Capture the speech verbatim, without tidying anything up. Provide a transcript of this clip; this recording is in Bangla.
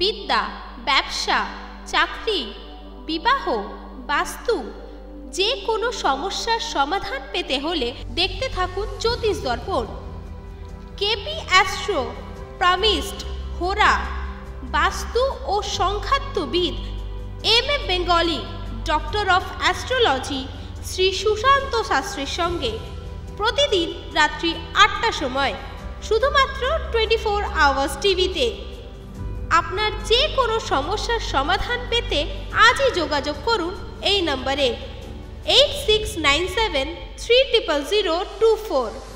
বিদ্যা, ব্যবসা, চাকরি, বিবাহ, বাস্তু, যে কোনো সমস্যার সমাধান পেতে হলে দেখতে থাকুন জ্যোতিষ দর্পণ। কেপি অ্যাস্ট্রো, প্রমিস্ট, হোরা, বাস্তু ও সংখ্যাতত্ত্ববিদ M A Bengali, doctor of astrology Shri Sushanta শাস্ত্রীর সঙ্গে প্রতিদিন রাত্রি আটটার সময় শুধুমাত্র টোয়েন্টি ফোর আওয়ার্স টিভিতে। আপনার যে কোনো সমস্যার সমাধান পেতে আজই যোগাযোগ করুন এই নম্বরে eight six nine seven three triple zero two four.